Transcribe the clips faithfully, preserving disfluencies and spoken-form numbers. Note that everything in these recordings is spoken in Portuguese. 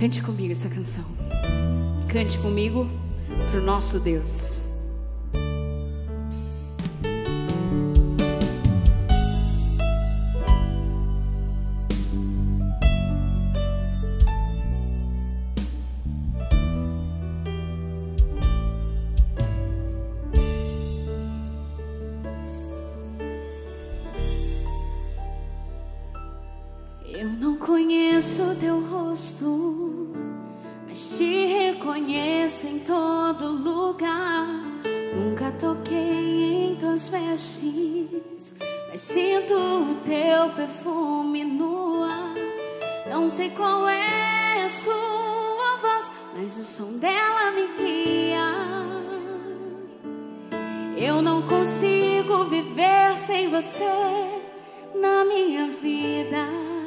Cante comigo essa canção. Cante comigo pro nosso Deus. Eu não conheço teu rosto, mas te reconheço em todo lugar. Nunca toquei em tuas vestes, mas sinto o teu perfume no ar. Não sei qual é a sua voz, mas o som dela me guia. Eu não consigo viver sem você na minha vida.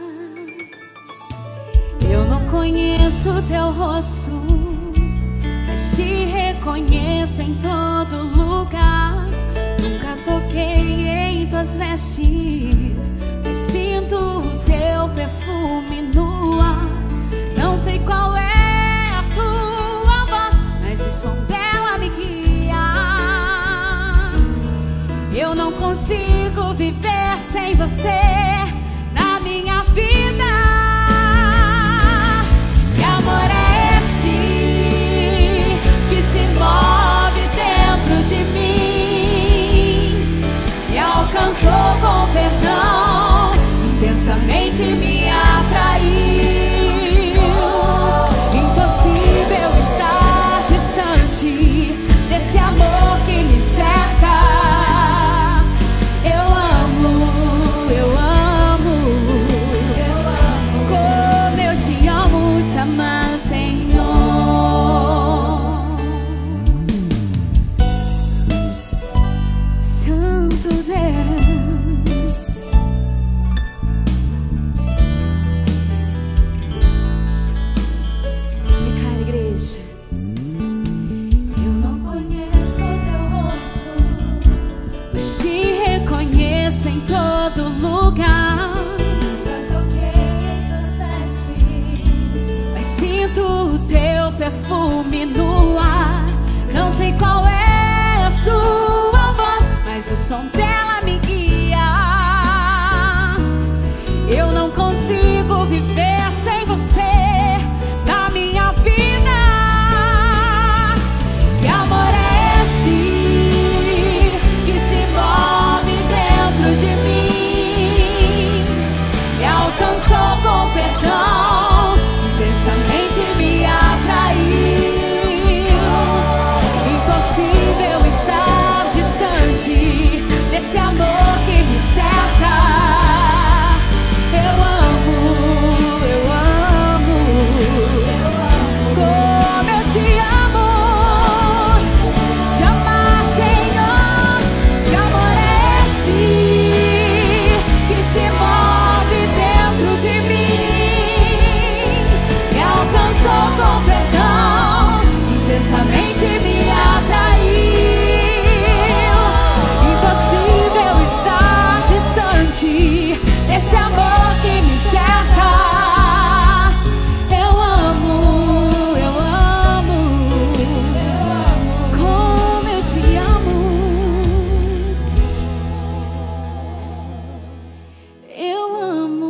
Eu não conheço teu rosto, mas te reconheço em todo lugar. Nunca toquei em tuas vestes, mas sinto o teu perfume no ar. Não sei qual é a tua voz, mas o som dela me guia. Eu não consigo viver sem você na minha vida. Alcançou com perdão, intensamente me atraiu. Impossível estar distante desse amor que me cerca. Eu amo, eu amo, eu amo. Como eu te amo, te amar, Senhor. Santo Deus. Em todo lugar, nunca toquei em tuas vestes, mas sinto o teu perfume no ar. Não sei qual é a sua voz, mas o som dela me guia. Eu não consigo viver sem você na minha vida. Que amor é esse que se move de mim? Me alcançou com perdão, intensamente me atraiu. Impossível estar distante desse amor que me cerca. Eu amo, eu amo, eu amo. Como eu te amo, te amar, Senhor. Que amor é esse que se move dentro de mim? Me alcançou com perdão, intensamente me atraiu. Impossível estar distante desse amor que me cerca. Eu amo, eu amo, eu amo. Como eu te amo. Eu amo,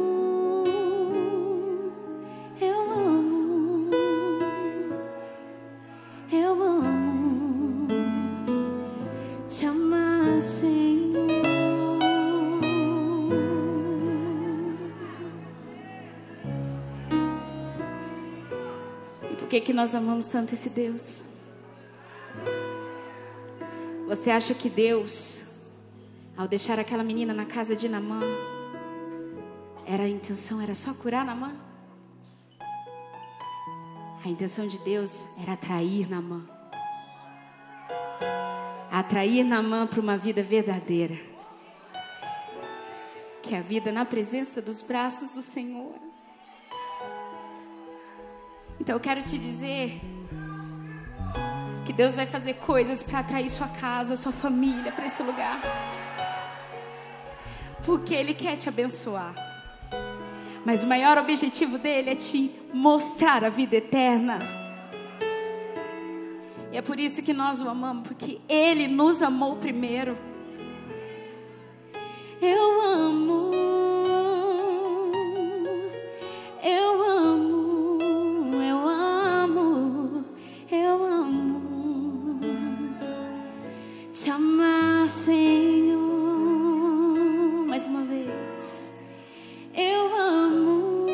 eu amo, eu amo te amar, Senhor. E por que que nós amamos tanto esse Deus? Você acha que Deus, ao deixar aquela menina na casa de Naamã, era a intenção era só curar Naamã? A intenção de Deus era atrair Naamã. Atrair Naamã para uma vida verdadeira, que é a vida na presença dos braços do Senhor. Então eu quero te dizer que Deus vai fazer coisas para atrair sua casa, sua família para esse lugar, porque Ele quer te abençoar. Mas o maior objetivo dele é te mostrar a vida eterna. E é por isso que nós o amamos, porque ele nos amou primeiro. Eu amo, eu amo, eu amo, eu amo te amar, Senhor. Mais uma vez. Eu amo,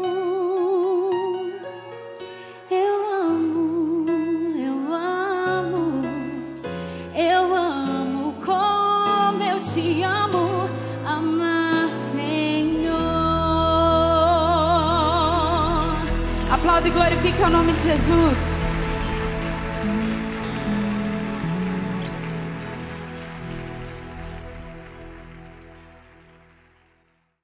eu amo, eu amo, eu amo como eu te amo, amar, Senhor. Aplauda e glorifique o nome de Jesus.